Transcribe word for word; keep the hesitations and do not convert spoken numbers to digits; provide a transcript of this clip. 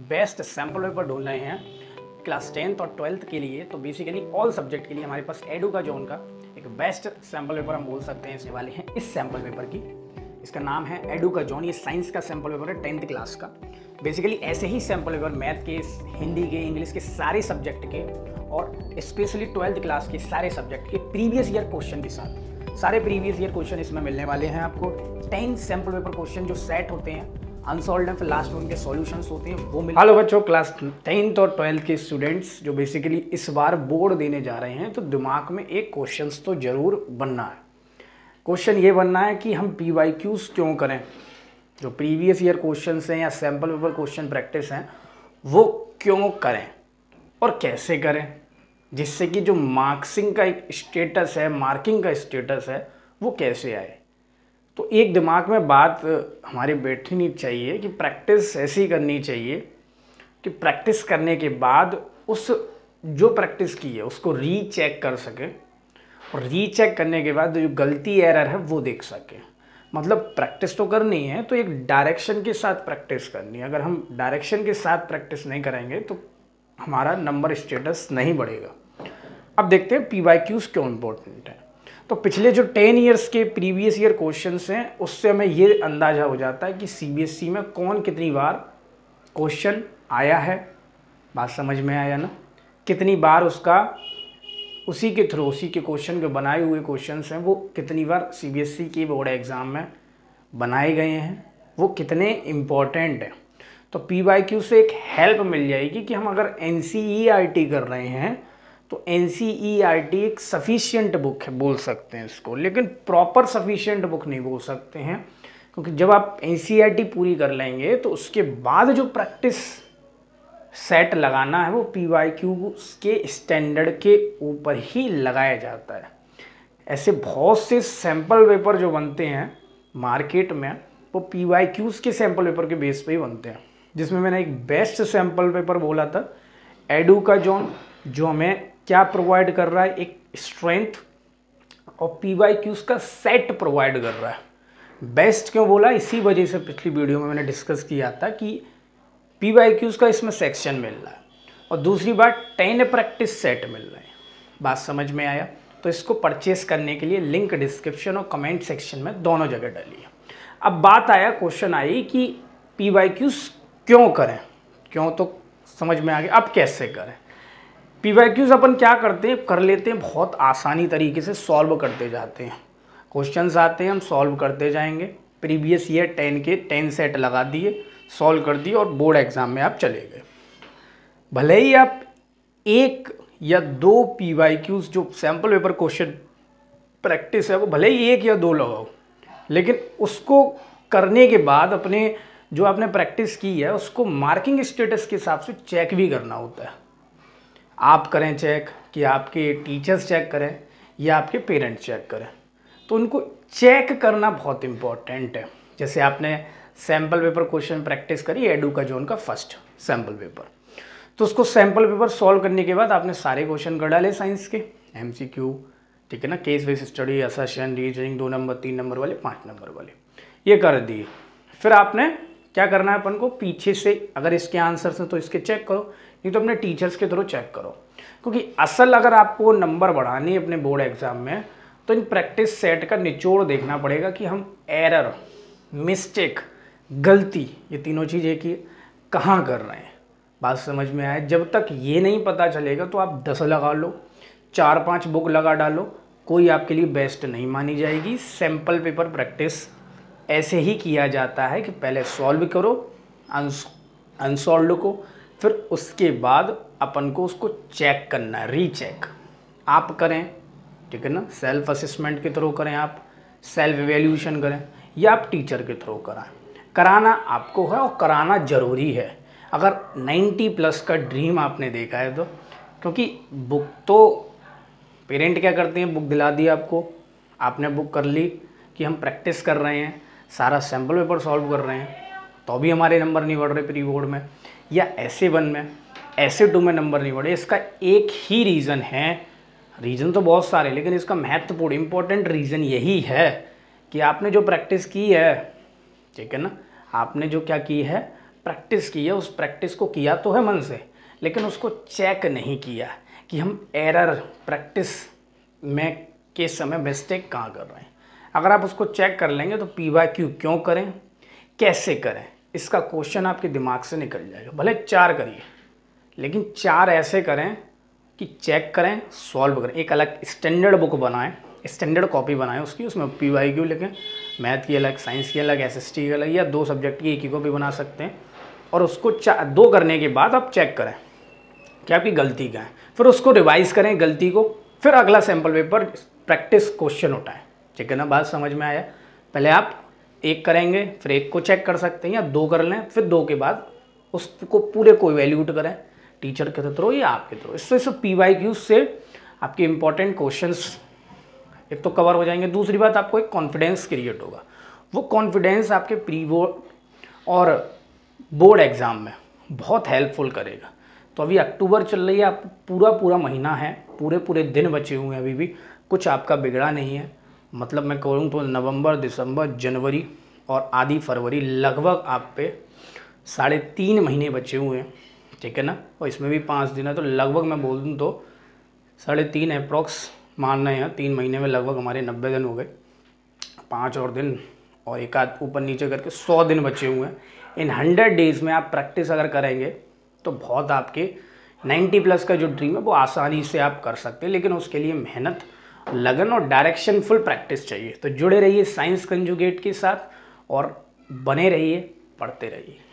Best sample paper ढूंढ रहे हैं क्लास टेंथ और ट्वेल्थ के लिए, तो बेसिकली ऑल सब्जेक्ट के लिए हमारे पास एडू का जोन का एक बेस्ट सैम्पल पेपर हम बोल सकते हैं इसने वाले हैं इस सैम्पल पेपर की। इसका नाम है एडू का जोन। ये साइंस का सैम्पल पेपर है टेंथ क्लास का। बेसिकली ऐसे ही सैम्पल पेपर मैथ के, हिंदी के, इंग्लिश के सारे सब्जेक्ट के और स्पेशली ट्वेल्थ क्लास के सारे सब्जेक्ट के प्रीवियस ईयर क्वेश्चन के साथ सारे प्रीवियस ईयर क्वेश्चन इसमें मिलने वाले हैं आपको। टेन सैम्पल पेपर क्वेश्चन जो सेट होते हैं अनसॉल्व्ड हैं, फिर लास्ट में उनके सॉल्यूशंस होते हैं वो मिल। हेलो बच्चों, क्लास टेंथ और ट्वेल्थ के स्टूडेंट्स जो बेसिकली इस बार बोर्ड देने जा रहे हैं, तो दिमाग में एक क्वेश्चंस तो जरूर बनना है। क्वेश्चन ये बनना है कि हम पी वाई क्यूज क्यों करें। जो प्रीवियस ईयर क्वेश्चंस हैं या सैम्पल पेपर क्वेश्चन प्रैक्टिस हैं वो क्यों करें और कैसे करें, जिससे कि जो मार्क्सिंग का एक स्टेटस है, मार्किंग का स्टेटस है, वो कैसे आए। तो एक दिमाग में बात हमारे बैठनी चाहिए कि प्रैक्टिस ऐसी करनी चाहिए कि प्रैक्टिस करने के बाद उस जो प्रैक्टिस की है उसको रीचेक कर सके और रीचेक करने के बाद जो गलती एरर है वो देख सके। मतलब प्रैक्टिस तो करनी है तो एक डायरेक्शन के साथ प्रैक्टिस करनी है। अगर हम डायरेक्शन के साथ प्रैक्टिस नहीं करेंगे तो हमारा नंबर स्टेटस नहीं बढ़ेगा। अब देखते हैं पी वाई क्यूज क्यों इम्पोर्टेंट है। तो पिछले जो टेन ईयर्स के प्रीवियस ईयर क्वेश्चंस हैं उससे हमें ये अंदाज़ा हो जाता है कि सी बी एस ई में कौन कितनी बार क्वेश्चन आया है। बात समझ में आया ना? कितनी बार उसका उसी के थ्रू उसी के क्वेश्चन के बनाए हुए क्वेश्चंस हैं वो कितनी बार सी बी एस ई के बोर्ड एग्ज़ाम में बनाए गए हैं, वो कितने इम्पोर्टेंट हैं। तो पी वाई क्यू से एक हेल्प मिल जाएगी कि हम अगर N C E R T कर रहे हैं तो N C E R T एक सफिशिएंट बुक है बोल सकते हैं इसको, लेकिन प्रॉपर सफिशिएंट बुक नहीं बोल सकते हैं, क्योंकि जब आप N C E R T पूरी कर लेंगे तो उसके बाद जो प्रैक्टिस सेट लगाना है वो पी वाई क्यू के स्टैंडर्ड के ऊपर ही लगाया जाता है। ऐसे बहुत से सैम्पल पेपर जो बनते हैं मार्केट में वो पी वाई क्यूज के सैम्पल पेपर के बेस पे ही बनते हैं, जिसमें मैंने एक बेस्ट सैम्पल पेपर बोला था एडू का जोन, जो हमें क्या प्रोवाइड कर रहा है, एक स्ट्रेंथ और पी वाई क्यूज का सेट प्रोवाइड कर रहा है। बेस्ट क्यों बोला, इसी वजह से पिछली वीडियो में मैंने डिस्कस किया था कि पी वाई क्यूज का इसमें सेक्शन मिल रहा है और दूसरी बात टेन प्रैक्टिस सेट मिल रहा है। बात समझ में आया? तो इसको परचेस करने के लिए लिंक डिस्क्रिप्शन और कमेंट सेक्शन में दोनों जगह डालिए। अब बात आया, क्वेश्चन आई कि पी वाई क्यूज क्यों करें। क्यों तो समझ में आ गया, अब कैसे करें। पी वाई क्यूज अपन क्या करते हैं, कर लेते हैं बहुत आसानी तरीके से, सॉल्व करते जाते हैं। क्वेश्चंस आते हैं हम सॉल्व करते जाएंगे। प्रीवियस ईयर टेन के टेन सेट लगा दिए, सॉल्व कर दिए और बोर्ड एग्जाम में आप चले गए। भले ही आप एक या दो पी वाई क्यूज जो सैम्पल पेपर क्वेश्चन प्रैक्टिस है वो भले ही एक या दो लगाओ, लेकिन उसको करने के बाद अपने जो आपने प्रैक्टिस की है उसको मार्किंग स्टेटस के हिसाब से चेक भी करना होता है। आप करें चेक कि आपके टीचर्स चेक करें या आपके पेरेंट्स चेक करें, तो उनको चेक करना बहुत इम्पोर्टेंट है। जैसे आपने सैम्पल पेपर क्वेश्चन प्रैक्टिस करी एडू का जोन का फर्स्ट सैम्पल पेपर, तो उसको सैम्पल पेपर सॉल्व करने के बाद आपने सारे क्वेश्चन कर डाले साइंस के, एम सी क्यू, ठीक है ना, case based study, assertion, reasoning, दो नंबर, तीन नंबर वाले, पाँच नंबर वाले, ये कर दिए। फिर आपने क्या करना है अपन को, पीछे से अगर इसके आंसर्स हैं तो इसके चेक करो, नहीं तो अपने टीचर्स के थ्रू चेक करो। क्योंकि असल अगर आपको नंबर बढ़ानी है अपने बोर्ड एग्जाम में तो इन प्रैक्टिस सेट का निचोड़ देखना पड़ेगा कि हम एरर, मिस्टेक, गलती, ये तीनों चीज़ें कि कहाँ कर रहे हैं। बात समझ में आए? जब तक ये नहीं पता चलेगा तो आप दस लगा लो, चार पांच बुक लगा डालो, कोई आपके लिए बेस्ट नहीं मानी जाएगी। सैम्पल पेपर प्रैक्टिस ऐसे ही किया जाता है कि पहले सॉल्व करो अनसॉल्व को, फिर उसके बाद अपन को उसको चेक करना है, रीचेक आप करें, ठीक है ना। सेल्फ असेसमेंट के थ्रू करें, आप सेल्फ एवेल्यूशन करें या आप टीचर के थ्रू कराएं। कराना आपको है और कराना ज़रूरी है अगर नाइन्टी प्लस का ड्रीम आपने देखा है तो। क्योंकि बुक तो पेरेंट क्या करते हैं, बुक दिला दी आपको, आपने बुक कर ली कि हम प्रैक्टिस कर रहे हैं, सारा सैम्पल पेपर सॉल्व कर रहे हैं, तो भी हमारे नंबर नहीं बढ़ रहे प्री बोर्ड में या ऐसे वन में, ऐसे टू में नंबर नहीं बढ़े। इसका एक ही रीज़न है, रीज़न तो बहुत सारे, लेकिन इसका महत्वपूर्ण इम्पोर्टेंट रीज़न यही है कि आपने जो प्रैक्टिस की है, ठीक है ना, आपने जो क्या की है प्रैक्टिस की है, उस प्रैक्टिस को किया तो है मन से, लेकिन उसको चेक नहीं किया कि हम एरर प्रैक्टिस में के समय मिस्टेक कहाँ कर रहे हैं। अगर आप उसको चेक कर लेंगे तो पी वाई क्यू क्यों करें, कैसे करें, इसका क्वेश्चन आपके दिमाग से निकल जाएगा। भले चार करिए, लेकिन चार ऐसे करें कि चेक करें, सॉल्व करें। एक अलग स्टैंडर्ड बुक बनाएं, स्टैंडर्ड कॉपी बनाएं उसकी, उसमें पी वाई क्यू लिखें, मैथ की अलग, साइंस की अलग, एस एस टी की अलग, या दो सब्जेक्ट की एक ही कॉपी बना सकते हैं। और उसको चार दो करने के बाद आप चेक करें कि आपकी गलती क्या है, फिर उसको रिवाइज करें गलती को, फिर अगला सैम्पल पेपर प्रैक्टिस क्वेश्चन उठाएं। ठीक है ना, बात समझ में आया। पहले आप एक करेंगे, फिर एक को चेक कर सकते हैं, या दो कर लें, फिर दो के बाद उसको पूरे को इवैल्यूएट करें, टीचर के थ्रू या आपके थ्रू। इससे इससे पी वाई क्यू से आपके इंपॉर्टेंट क्वेश्चंस एक तो कवर हो जाएंगे। दूसरी बात, आपको एक कॉन्फिडेंस क्रिएट होगा। वो कॉन्फिडेंस आपके प्री बोर्ड और बोर्ड एग्ज़ाम में बहुत हेल्पफुल करेगा। तो अभी अक्टूबर चल रही है, आप पूरा पूरा महीना है, पूरे पूरे दिन बचे हुए हैं, अभी भी कुछ आपका बिगड़ा नहीं है। मतलब मैं कहूँ तो नवंबर, दिसंबर, जनवरी और आधी फरवरी, लगभग आप पे साढ़े तीन महीने बचे हुए हैं। ठीक है ना, और इसमें भी पाँच दिन है, तो लगभग मैं बोल दूँ तो साढ़े तीन अप्रॉक्स मान रहे हैं, तीन महीने में लगभग हमारे नब्बे दिन हो गए, पाँच और दिन और एक आध ऊपर नीचे करके सौ दिन बचे हुए हैं। इन हंड्रेड डेज़ में आप प्रैक्टिस अगर करेंगे तो बहुत आपके नाइन्टी प्लस का जो ड्रीम है वो आसानी से आप कर सकते हैं। लेकिन उसके लिए मेहनत, लगन और डायरेक्शन फुल प्रैक्टिस चाहिए। तो जुड़े रहिए साइंस कंजुगेट के साथ और बने रहिए, पढ़ते रहिए।